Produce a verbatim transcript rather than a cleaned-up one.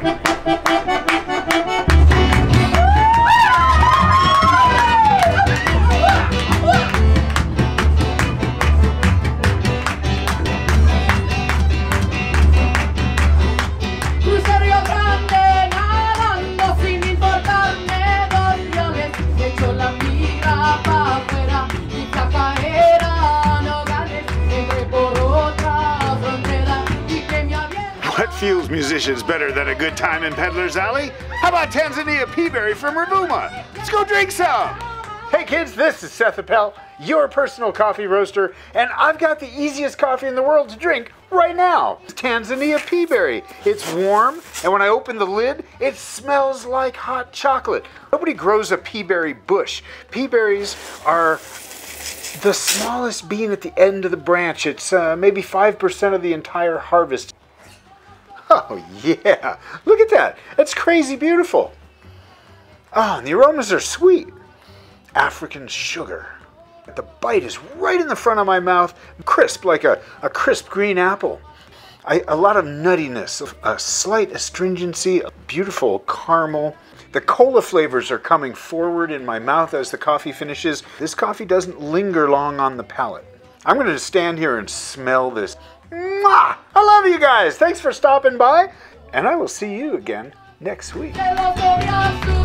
What fuels musicians better than a good time in Peddler's Alley? How about Tanzania Peaberry from Ruvuma? Let's go drink some! Hey kids, this is Seth Appel, your personal coffee roaster, and I've got the easiest coffee in the world to drink right now. Tanzania Peaberry. It's warm, and when I open the lid, it smells like hot chocolate. Nobody grows a peaberry bush. Peaberries are the smallest bean at the end of the branch. It's uh, maybe five percent of the entire harvest. Oh yeah, look at that. That's crazy beautiful. Oh, and the aromas are sweet. African sugar. The bite is right in the front of my mouth, crisp like a, a crisp green apple. I, a lot of nuttiness, a slight astringency, a beautiful caramel. The cola flavors are coming forward in my mouth as the coffee finishes. This coffee doesn't linger long on the palate. I'm going to stand here and smell this. Mwah! I love you guys. Thanks for stopping by, and I will see you again next week.